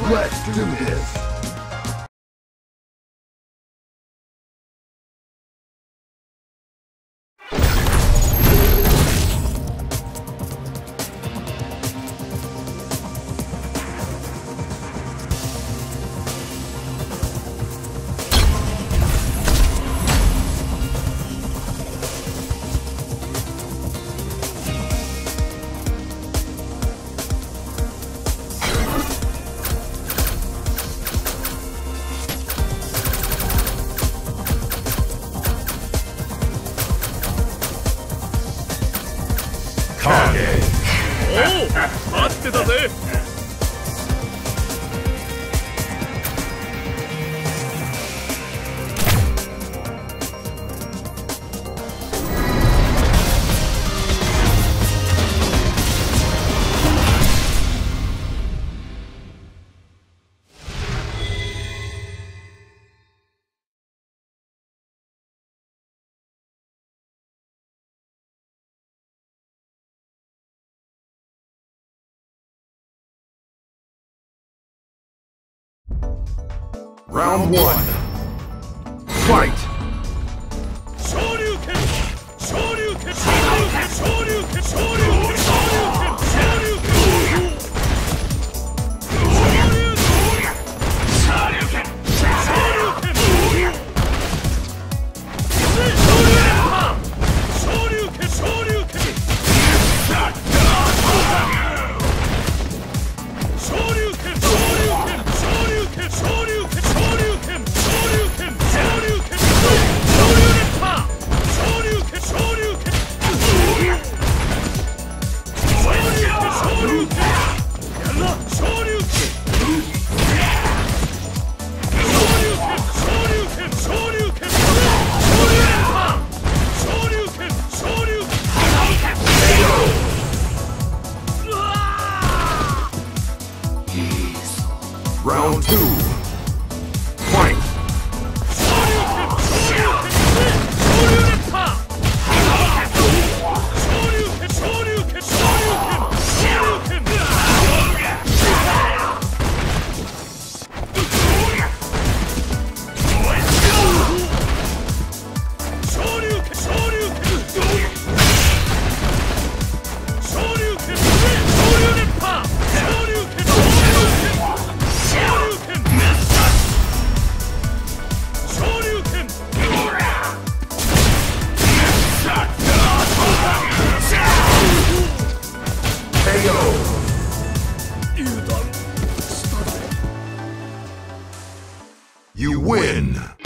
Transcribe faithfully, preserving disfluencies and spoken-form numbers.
Let's do this! おお、待ってたぜ。 Round one. Fight! Shoryuken! Shoryuken! Shoryuken! Shoryuken! Shoryuken! Shoryuken! Shoryuken! Shoryuken! Shoryuken! Shoryuken! Shoryuken! Shoryuken! Shoryuken! Shoryuken! Shoryuken! Shoryuken! Shoryuken! Shoryuken! Shoryuken! Pa! Shoryuken! Shoryuken! Shoryuken! Shoryuken! Yalla! Shoryuken! Shoryuken! Shoryuken! Shoryuken! Shoryuken! Pa! Shoryuken! Shoryuken! Round two. Fight! Shoryuken! Shoryuken! Shoryuken! Pa! Shoryuken! Shoryuken! Shoryuken! Shoryuken! Shoryuken! Shoryuken! Shoryuken! Shoryuken! Pa! Shoryuken! Shoryuken! Shoryuken! Shoryuken! K O! 油断したぜ。 You win!